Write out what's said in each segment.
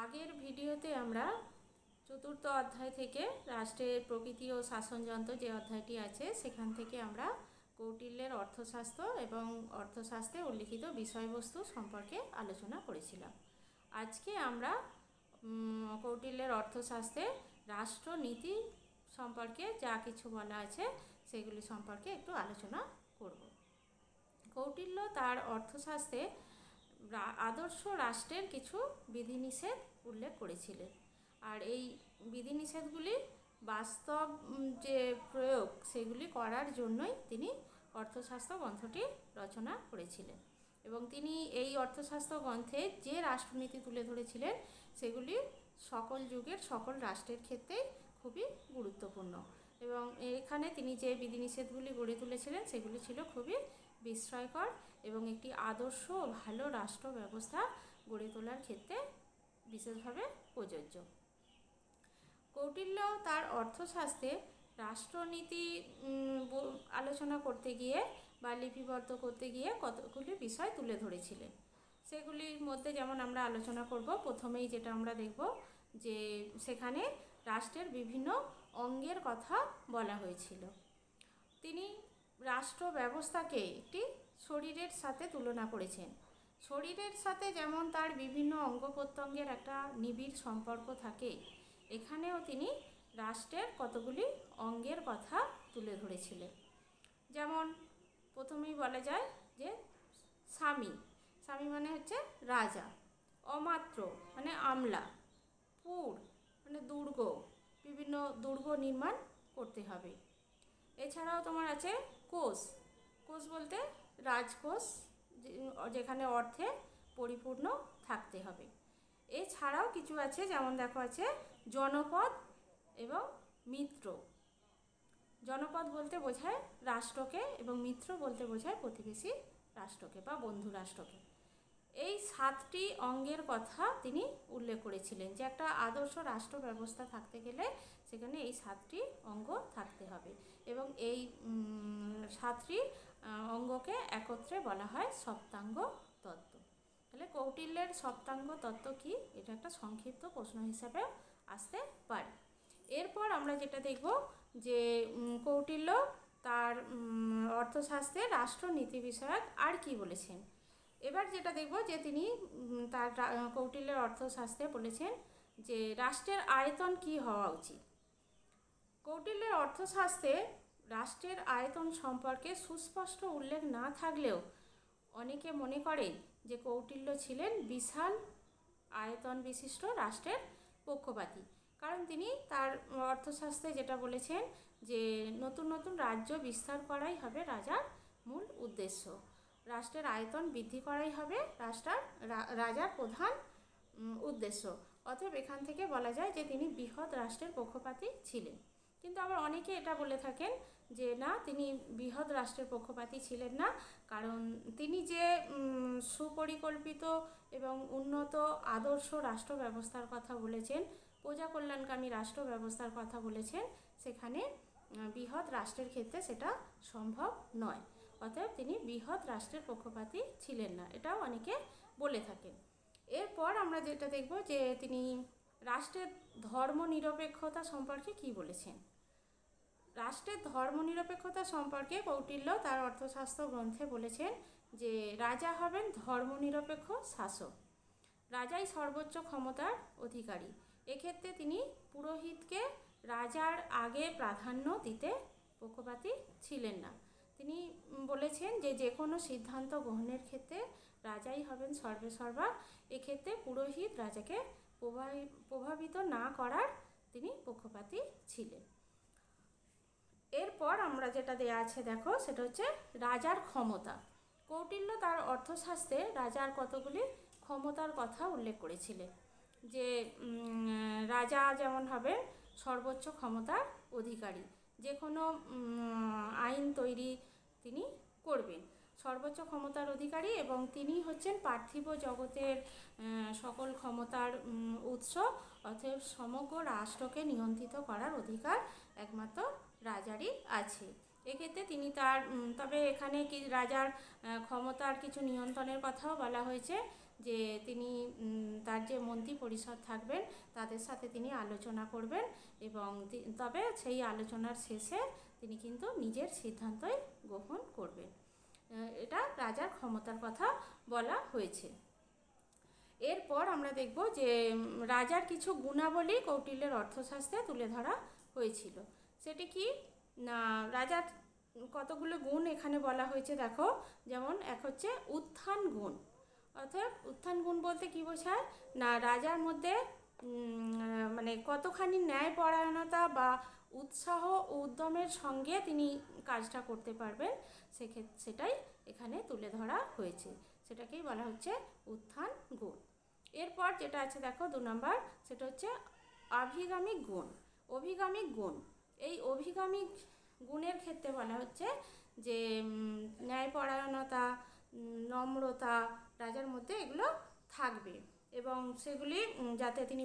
আগের ভিডিওতে আমরা চতুর্থ অধ্যায় থেকে রাষ্ট্রের প্রকৃতি ও শাসনযন্ত্র যে অধ্যায়টি আছে সেখান থেকে আমরা কৌটিল্যের অর্থশাস্ত্র এবং অর্থশাস্ত্রে উল্লিখিত বিষয়বস্তু সম্পর্কে আলোচনা করেছিলাম। আজকে আমরা কৌটিল্যের অর্থশাস্ত্রে রাষ্ট্রনীতি সম্পর্কে যা কিছু বলা আছে সেগুলি সম্পর্কে একটু আলোচনা করব। কৌটিল্য তার অর্থশাস্ত্রে আদর্শ রাষ্ট্রের কিছু বিধিনিষেধ উল্লেখ করেছিলেন, আর এই বিধিনিষেধগুলি বাস্তব যে প্রয়োগ সেগুলি করার জন্যই তিনি অর্থশাস্ত্র গ্রন্থটি রচনা করেছিলেন। এবং তিনি এই অর্থশাস্ত্র গ্রন্থে যে রাষ্ট্রনীতি তুলে ধরেছিলেন সেগুলি সকল যুগের সকল রাষ্ট্রের ক্ষেত্রেই খুবই গুরুত্বপূর্ণ। এবং এখানে তিনি যে বিধিনিষেধগুলি গড়ে তুলেছিলেন সেগুলি ছিল খুবই বিস্ময়কর এবং একটি আদর্শ ও ভালো রাষ্ট্র ব্যবস্থা গড়ে তোলার ক্ষেত্রে বিশেষভাবে প্রযোজ্য। কৌটিল্য তার অর্থশাস্ত্রে রাষ্ট্রনীতি আলোচনা করতে গিয়ে বা লিপিবদ্ধ করতে গিয়ে কতগুলি বিষয় তুলে ধরেছিলেন। সেগুলির মধ্যে যেমন আমরা আলোচনা করব, প্রথমেই যেটা আমরা দেখব যে সেখানে রাষ্ট্রের বিভিন্ন অঙ্গের কথা বলা হয়েছিল। তিনি রাষ্ট্র ব্যবস্থাকে একটি শরীরের সাথে তুলনা করেছেন। শরীরের সাথে যেমন তার বিভিন্ন অঙ্গ প্রত্যঙ্গের একটা নিবিড় সম্পর্ক থাকে, এখানেও তিনি রাষ্ট্রের কতগুলি অঙ্গের কথা তুলে ধরেছিলেন। যেমন প্রথমেই বলা যায় যে স্বামী মানে হচ্ছে রাজা, অমাত্র মানে আমলা, পুর মানে দুর্গ, বিভিন্ন দুর্গ নির্মাণ করতে হবে। এছাড়াও তোমার আছে কোষ বলতে রাজকোষ, যেখানে অর্থে পরিপূর্ণ থাকতে হবে। এছাড়াও কিছু আছে, যেমন দেখো আছে জনপদ এবং মিত্র। জনপদ বলতে বোঝায় রাষ্ট্রকে এবং মিত্র বলতে বোঝায় প্রতিবেশী রাষ্ট্রকে বা বন্ধু রাষ্ট্রকে। এই 7টি অঙ্গের কথা তিনি উল্লেখ করেছিলেন যে একটা আদর্শ রাষ্ট্র ব্যবস্থা থাকতে গেলে সেখানে এই 7টি অঙ্গ থাকতে হবে এবং এই 7টি অঙ্গকে একত্রে বলা হয় সপ্তাঙ্গ তত্ত্ব। তাহলে কৌটিল্যের সপ্তাঙ্গ তত্ত্ব কি, এটা একটা সংক্ষিপ্ত প্রশ্ন হিসাবে আসতে পারে। এরপর আমরা যেটা দেখব যে কৌটিল্য তার অর্থশাস্ত্রে রাষ্ট্রনীতি বিষয়ক আর কি বলেছেন। এবার যেটা দেখব যে তিনি তার কৌটিল্যের অর্থশাস্ত্রে বলেছেন যে রাষ্ট্রের আয়তন কি হওয়া উচিত। কৌটিল্যের অর্থশাস্ত্রে রাষ্ট্রের আয়তন সম্পর্কে সুস্পষ্ট উল্লেখ না থাকলেও অনেকে মনে করেন যে কৌটিল্য ছিলেন বিশাল আয়তন বিশিষ্ট রাষ্ট্রের পক্ষপাতী, কারণ তিনি তার অর্থশাস্ত্রে যেটা বলেছেন যে নতুন নতুন রাজ্য বিস্তার করাই হবে রাজার মূল উদ্দেশ্য, রাষ্ট্রের আয়তন বৃদ্ধি করাই হবে রাজার প্রধান উদ্দেশ্য। অতএব এখান থেকে বলা যায় যে তিনি বৃহৎ রাষ্ট্রের পক্ষপাতী ছিলেন। কিন্তু আবার অনেকে এটা বলে থাকেন যে না, তিনি বৃহৎ রাষ্ট্রের পক্ষপাতী ছিলেন না, কারণ তিনি যে সুপরিকল্পিত এবং উন্নত আদর্শ রাষ্ট্র ব্যবস্থার কথা বলেছেন, প্রজা কল্যাণকামী রাষ্ট্র ব্যবস্থার কথা বলেছেন, সেখানে বৃহৎ রাষ্ট্রের ক্ষেত্রে সেটা সম্ভব নয়। অতএব তিনি বৃহৎ রাষ্ট্রের পক্ষপাতী ছিলেন না, এটাও অনেকে বলে থাকেন। এরপর আমরা যেটা দেখব যে তিনি রাষ্ট্রের ধর্মনিরপেক্ষতা সম্পর্কে কি বলেছেন। রাষ্ট্রের ধর্মনিরপেক্ষতা সম্পর্কে কৌটিল্য তার অর্থশাস্ত্র গ্রন্থে বলেছেন যে রাজা হবেন ধর্মনিরপেক্ষ শাসক, রাজাই সর্বোচ্চ ক্ষমতার অধিকারী। এক্ষেত্রে তিনি পুরোহিতকে রাজার আগে প্রাধান্য দিতে পক্ষপাতী ছিলেন না। তিনি বলেছেন যে কোনো সিদ্ধান্ত গ্রহণের ক্ষেত্রে রাজাই হবেন সর্বেসর্বা, এক্ষেত্রে পুরোহিত রাজাকে প্রভাবিত না করার তিনি পক্ষপাতী ছিলেন। এরপর আমরা যেটা দেয়া আছে দেখো, সেটা হচ্ছে রাজার ক্ষমতা। কৌটিল্য তার অর্থশাস্ত্রে রাজার কতগুলি ক্ষমতার কথা উল্লেখ করেছিলেন যে রাজা যেমন হবে সর্বোচ্চ ক্ষমতার অধিকারী, যে কোনো আইন তৈরি তিনি করবেন, সর্বোচ্চ ক্ষমতার অধিকারী, এবং তিনি হচ্ছেন পার্থিব জগতের সকল ক্ষমতার উৎস। অতএব সমগ্র রাষ্ট্রকে নিয়ন্ত্রিত করার অধিকার একমাত্র রাজারই আছে। এক্ষেত্রে তিনি তবে এখানে কি রাজার ক্ষমতার কিছু নিয়ন্ত্রণের কথাও বলা হয়েছে যে তিনি তার যে মন্ত্রী পরিষদ থাকবেন তাদের সাথে তিনি আলোচনা করবেন এবং তবে সেই আলোচনার শেষে তিনি কিন্তু নিজের সিদ্ধান্তই গ্রহণ করবেন। এটা রাজার ক্ষমতার কথা বলা হয়েছে। এরপর আমরা দেখব যে রাজার কিছু গুণাবলী কৌটিল্যের অর্থশাস্ত্রে তুলে ধরা হয়েছিল। সেটি কি না, রাজার কতগুলো গুণ এখানে বলা হয়েছে দেখো। যেমন এক হচ্ছে উত্থান গুণ। অর্থাৎ উত্থান গুণ বলতে কি বোঝায় না, রাজার মধ্যে মানে কতখানি ন্যায়পরায়ণতা বা উৎসাহ ও উদ্যমের সঙ্গে তিনি কাজটা করতে পারবেন সেটাই এখানে তুলে ধরা হয়েছে। সেটাকেই বলা হচ্ছে উত্থান গুণ। এরপর যেটা আছে দেখো 2 নম্বর, সেটা হচ্ছে আভিগামিক গুণ। অভিগামিক গুণ, এই অভিগামিক গুণের ক্ষেত্রে বলা হচ্ছে যে ন্যায়পরায়ণতা, নম্রতা রাজার মধ্যে এগুলো থাকবে এবং সেগুলি যাতে তিনি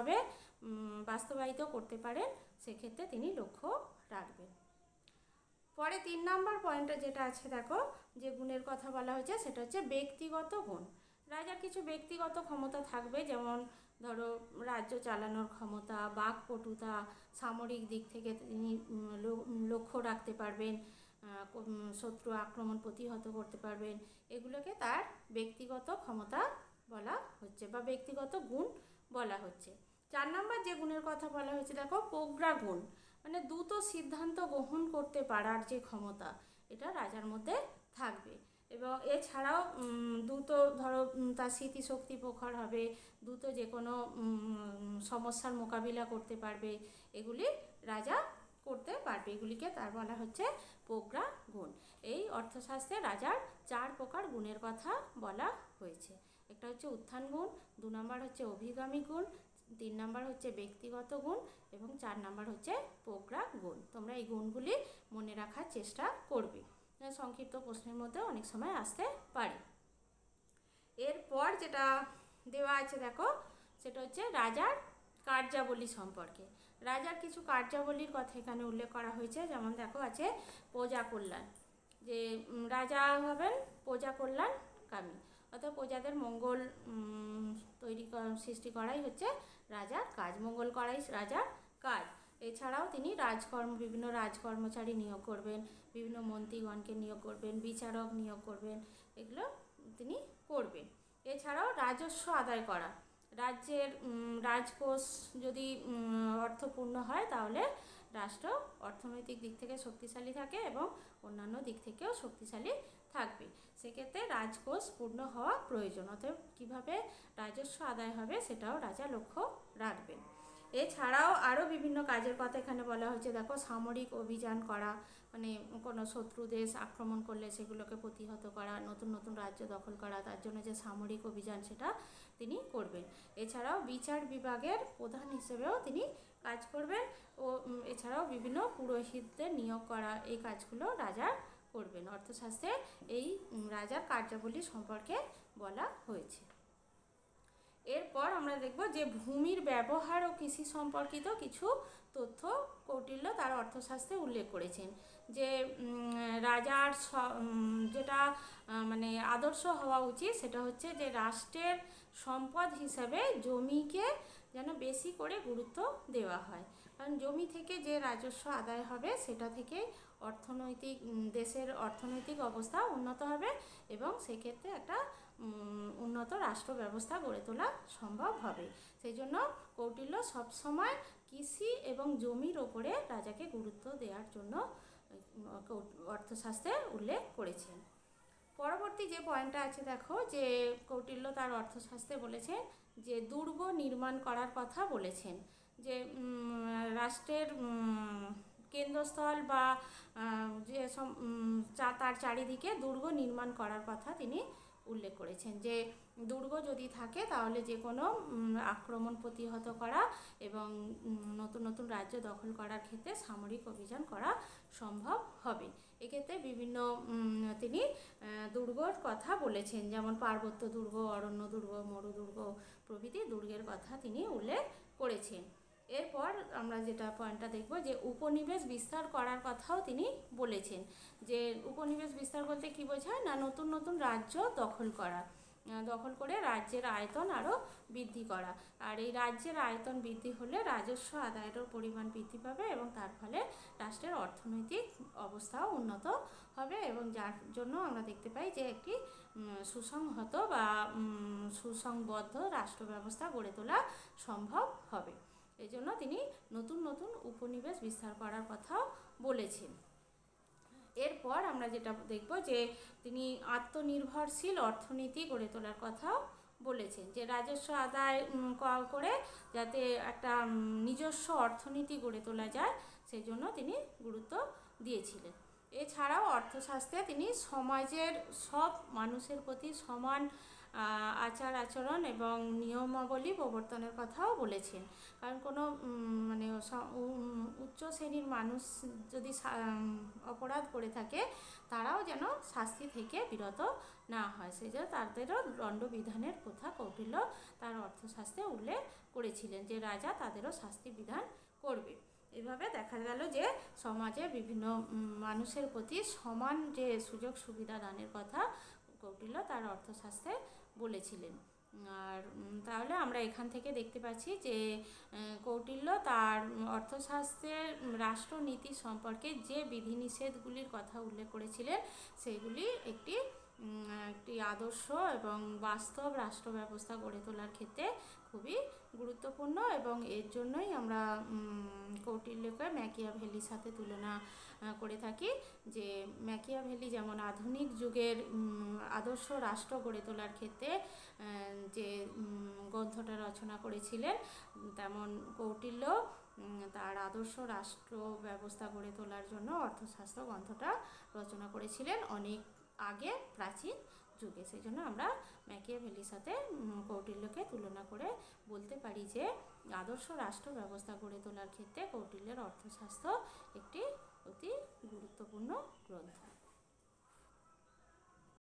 বাস্তবায়িত করতে পারেন সেক্ষেত্রে তিনি লক্ষ্য রাখবেন। পরে 3 নম্বর পয়েন্টে যেটা আছে দেখো, যে গুণের কথা বলা হয়েছে সেটা হচ্ছে ব্যক্তিগত গুণ। রাজার কিছু ব্যক্তিগত ক্ষমতা থাকবে, যেমন ধরো রাজ্য চালানোর ক্ষমতা, বাকপটুতা, সামরিক দিক থেকে তিনি লক্ষ্য রাখতে পারবেন, শত্রু আক্রমণ প্রতিহত করতে পারবেন। এগুলোকে তার ব্যক্তিগত ক্ষমতা বলা হচ্ছে বা ব্যক্তিগত গুণ বলা হচ্ছে। 4 নম্বর যে গুণের কথা বলা হয়েছে দেখো, প্রজ্ঞা গুণ, মানে দ্রুত সিদ্ধান্ত গ্রহণ করতে পারার যে ক্ষমতা, এটা রাজার মধ্যে থাকবে। এবং এছাড়াও দ্রুত ধরো তার স্মৃতিশক্তি প্রখর হবে, দ্রুত যে কোনো সমস্যার মোকাবিলা করতে পারবে, এগুলি রাজা করতে পারবে। এগুলিকে তার বলা হচ্ছে প্রজ্ঞা গুণ। এই অর্থশাস্ত্রে রাজার 4 প্রকার গুণের কথা বলা হয়েছে। একটা হচ্ছে উত্থান গুণ, 2 নম্বর হচ্ছে অভিগামী গুণ, 3 নম্বর হচ্ছে ব্যক্তিগত গুণ এবং 4 নম্বর হচ্ছে প্রজ্ঞা গুণ। তোমরা এই গুণগুলি মনে রাখার চেষ্টা করবে, সংক্ষিপ্ত প্রশ্নের মধ্যে অনেক সময় আসতে পারে। এরপর যেটা দেওয়া আছে দেখো, সেটা হচ্ছে রাজার কার্যাবলী সম্পর্কে। রাজার কিছু কার্যাবলীর কথা এখানে উল্লেখ করা হয়েছে। যেমন দেখো আছে প্রজা কল্যাণ, যে রাজা হবেন প্রজা কল্যাণকামী, অর্থাৎ প্রজাদের মঙ্গল সৃষ্টি করাই হচ্ছে রাজার কাজ, মঙ্গল করাই রাজার কাজ। এছাড়াও তিনি বিভিন্ন রাজকর্মচারী নিয়োগ করবেন, বিভিন্ন মন্ত্রীগণকে নিয়োগ করবেন, বিচারক নিয়োগ করবেন, এগুলো তিনি করবেন। এছাড়াও রাজস্ব আদায় করা, রাজ্যের রাজকোষ যদি অর্থপূর্ণ হয় তাহলে রাষ্ট্র অর্থনৈতিক দিক থেকে শক্তিশালী থাকে এবং অন্যান্য দিক থেকেও শক্তিশালী থাকবে। সেক্ষেত্রে রাজকোষ পূর্ণ হওয়া প্রয়োজন, অতএব কীভাবে রাজস্ব আদায় হবে সেটাও রাজা লক্ষ্য রাখবেন। এছাড়াও আরও বিভিন্ন কাজের কথা এখানে বলা হয়েছে দেখো, সামরিক অভিযান করা, মানে কোনো শত্রু দেশ আক্রমণ করলে সেগুলোকে প্রতিহত করা, নতুন নতুন রাজ্য দখল করা, তার জন্য যে সামরিক অভিযান সেটা তিনি করবেন। এছাড়াও বিচার বিভাগের প্রধান হিসেবেও তিনি কাজ করবেন ও এছাড়াও বিভিন্ন পুরোহিতদের নিয়োগ করা, এই কাজগুলো রাজা করবেন। অর্থশাস্ত্রে এই রাজার কার্যাবলী সম্পর্কে বলা হয়েছে। এরপর আমরা দেখব যে ভূমির ব্যবহার ও কৃষি সম্পর্কিত কিছু তথ্য কৌটিল্য তার অর্থশাস্ত্রে উল্লেখ করেছেন। যে রাজার যেটা মানে আদর্শ হওয়া উচিত সেটা হচ্ছে যে রাষ্ট্রের সম্পদ হিসাবে জমিকে যেন বেশি করে গুরুত্ব দেওয়া হয়, কারণ জমি থেকে যে রাজস্ব আদায় হবে সেটা থেকে দেশের অর্থনৈতিক অবস্থা উন্নত হবে এবং সেক্ষেত্রে একটা উন্নত রাষ্ট্র ব্যবস্থা গড়ে তোলা সম্ভব হবে। সেই জন্য কৌটিল্য সবসময় কৃষি এবং জমির ওপরে রাজাকে গুরুত্ব দেওয়ার জন্য অর্থশাস্ত্রে উল্লেখ করেছেন। পরবর্তী যে পয়েন্টটা আছে দেখো, যে কৌটিল্য তার অর্থশাস্ত্রে বলেছেন যে দুর্গ নির্মাণ করার কথা বলেছেন, যে রাষ্ট্রের কেন্দ্রস্থল বা যে তার চারিদিকে দুর্গ নির্মাণ করার কথা তিনি উল্লেখ করেছেন। যে দুর্গ যদি থাকে তাহলে যে কোনো আক্রমণ প্রতিহত করা এবং নতুন নতুন রাজ্য দখল করার ক্ষেত্রে সামরিক অভিযান করা সম্ভব হবে। এক্ষেত্রে বিভিন্ন তিনি দুর্গর কথা বলেছেন, যেমন পার্বত্য দুর্গ, অরণ্য দুর্গ, মরু দুর্গ প্রভৃতি দুর্গের কথা তিনি উল্লেখ করেছেন। এরপর আমরা যেটা পয়েন্টটা দেখব, যে উপনিবেশ বিস্তার করার কথাও তিনি বলেছেন। যে উপনিবেশ বিস্তার বলতে কী বোঝায় না, নতুন নতুন রাজ্য দখল করা, দখল করে রাজ্যের আয়তন আরও বৃদ্ধি করা। আর এই রাজ্যের আয়তন বৃদ্ধি হলে রাজস্ব আদায়েরও পরিমাণ বৃদ্ধি পাবে এবং তার ফলে রাষ্ট্রের অর্থনৈতিক অবস্থাও উন্নত হবে, এবং যার জন্য আমরা দেখতে পাই যে একটি সুসংহত বা সুসংবদ্ধ রাষ্ট্র ব্যবস্থা গড়ে তোলা সম্ভব হবে। এই জন্য তিনি নতুন নতুন উপনিবেশ বিস্তার করার কথাও বলেছেন। এরপর আমরা যেটা দেখব যে তিনি আত্মনির্ভরশীল অর্থনীতি গড়ে তোলার কথাও বলেছেন, যে রাজস্ব আদায় করে যাতে একটা নিজস্ব অর্থনীতি গড়ে তোলা যায় সেই জন্য তিনি গুরুত্ব দিয়েছিলেন। এছাড়াও অর্থশাস্ত্রে তিনি সমাজের সব মানুষের প্রতি সমান আচার আচরণ এবং নিয়মাবলী প্রবর্তনের কথাও বলেছেন। কারণ কোনো মানে উচ্চ শ্রেণীর মানুষ যদি অপরাধ করে থাকে তারাও যেন শাস্তি থেকে বিরত না হয়, সেই জন্য তাদেরও দণ্ডবিধানের প্রথা কৌটিল্য তার অর্থশাস্ত্রে উল্লেখ করেছিলেন যে রাজা তাদেরও শাস্তি বিধান করবে। এভাবে দেখা গেল যে সমাজে বিভিন্ন মানুষের প্রতি সমান যে সুযোগ সুবিধা দানের কথা কৌটিল্য তার অর্থশাস্ত্রে বলেছিলেন। আর তাহলে আমরা এখান থেকে দেখতে পাচ্ছি যে কৌটিল্য তার অর্থশাস্ত্রের রাষ্ট্রনীতি সম্পর্কে যে বিধিনিষেধগুলির কথা উল্লেখ করেছিলেন সেগুলি একটি আদর্শ এবং বাস্তব রাষ্ট্র ব্যবস্থা গড়ে তোলার ক্ষেত্রে খুবই গুরুত্বপূর্ণ, এবং এর জন্যই আমরা কৌটিল্যকে ম্যাকিয়াভেলির সাথে তুলনা করে থাকি। যে ম্যাকিয়াভেলি যেমন আধুনিক যুগের আদর্শ রাষ্ট্র গড়ে তোলার ক্ষেত্রে যে গ্রন্থটা রচনা করেছিলেন, তেমন কৌটিল্য তার আদর্শ রাষ্ট্র ব্যবস্থা গড়ে তোলার জন্য অর্থশাস্ত্র গ্রন্থটা রচনা করেছিলেন অনেক আগে প্রাচীন যুগে। সেই জন্য আমরা ম্যাকিয়াভেলির সাথে কৌটিল্যকে তুলনা করে বলতে পারি যে আদর্শ রাষ্ট্র ব্যবস্থা গড়ে তোলার ক্ষেত্রে কৌটিল্যের অর্থশাস্ত্র একটি অতি গুরুত্বপূর্ণ গ্রন্থ।